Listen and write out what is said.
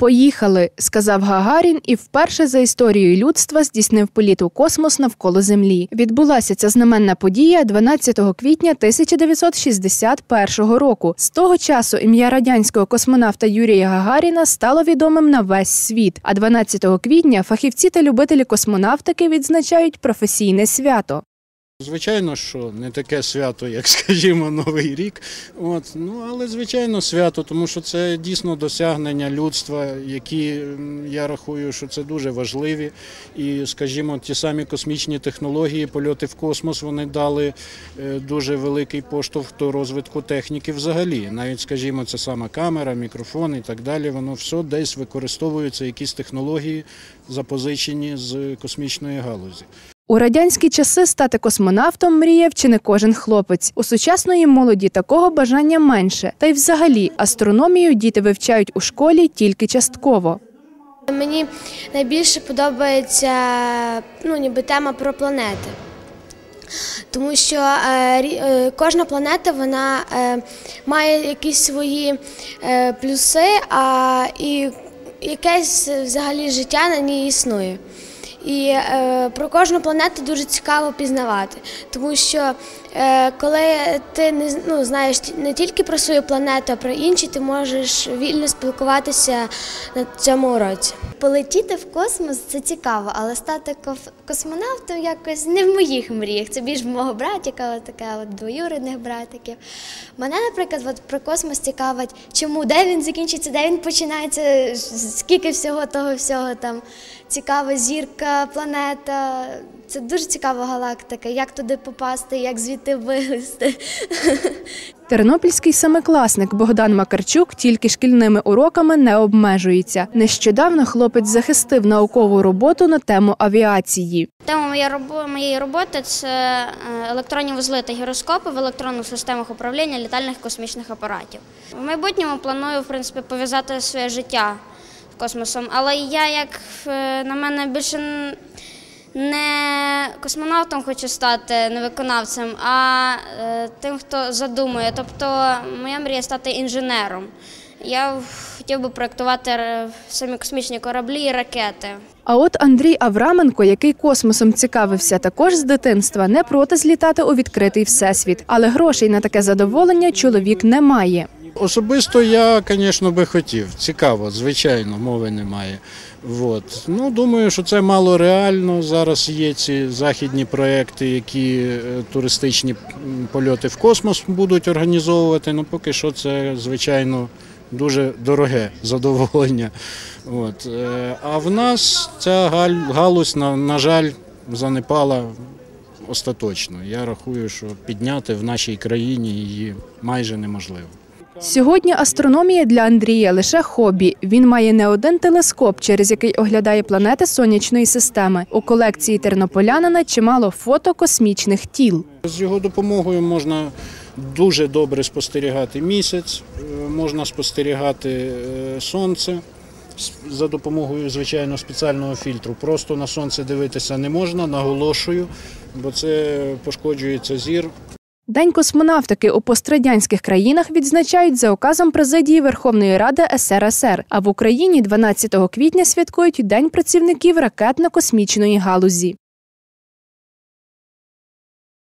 «Поїхали», – сказав Гагарін і вперше за історією людства здійснив політ у космос навколо Землі. Відбулася ця знаменна подія 12 квітня 1961 року. З того часу ім'я радянського космонавта Юрія Гагаріна стало відомим на весь світ. А 12 квітня фахівці та любителі космонавтики відзначають професійне свято. Звичайно, що не таке свято, як, скажімо, Новий рік, але, звичайно, свято, тому що це дійсно досягнення людства, які, я рахую, що це дуже важливі. І, скажімо, ті самі космічні технології, польоти в космос, вони дали дуже великий поштовх до розвитку техніки взагалі. Навіть, скажімо, це сама камера, мікрофон і так далі, воно все десь використовуються, якісь технології, запозичені з космічної галузі. У радянські часи стати космонавтом мріяв чи не кожен хлопець. У сучасної молоді такого бажання менше. Та й взагалі астрономію діти вивчають у школі тільки частково. Мені найбільше подобається тема про планети. Тому що кожна планета вона має якісь свої плюси, і якесь взагалі життя на ній існує. І про кожну планету дуже цікаво пізнавати, тому що коли ти знаєш не тільки про свою планету, а про інші, ти можеш вільно спілкуватися на цьому уроці. Полетіти в космос – це цікаво, але стати космонавтом якось не в моїх мріях. Це більш мого братика, двоюрідних братиків. Мене, наприклад, про космос цікавить, чому, де він закінчиться, де він починається, скільки всього там цікава зірка, планета. Це дуже цікава галактика, як туди попасти, як звідти вилізти. Тернопільський семикласник Богдан Макарчук тільки шкільними уроками не обмежується. Нещодавно хлопець захистив наукову роботу на тему авіації. Тема моєї роботи – це електронні вузли та гіроскопи в електронних системах управління літальних космічних апаратів. В майбутньому планую, пов'язати своє життя з космосом, але я, як на мене, більше не космонавтом хочу стати, не виконавцем, а тим, хто задумує. Тобто моя мрія – стати інженером. Я хотів би проєктувати самі космічні кораблі і ракети. А от Андрій Авраменко, який космосом цікавився також з дитинства, не проти злітати у відкритий всесвіт. Але грошей на таке задоволення чоловік не має. Особисто я, звісно, би хотів. Цікаво, звичайно, мови немає. Думаю, що це мало реально. Зараз є ці західні проекти, які туристичні польоти в космос будуть організовувати. Поки що це, звичайно, дуже дороге задоволення. А в нас ця галузь, на жаль, занепала остаточно. Я рахую, що підняти в нашій країні її майже неможливо. Сьогодні астрономія для Андрія – лише хобі. Він має не один телескоп, через який оглядає планети сонячної системи. У колекції тернополянина чимало фото космічних тіл. З його допомогою можна дуже добре спостерігати місяць, можна спостерігати сонце за допомогою, звичайно, спеціального фільтру. Просто на сонце дивитися не можна, наголошую, бо це пошкоджується зір. День космонавтики у пострадянських країнах відзначають за указом Президії Верховної Ради СРСР, а в Україні 12 квітня святкують День працівників ракетно-космічної галузі.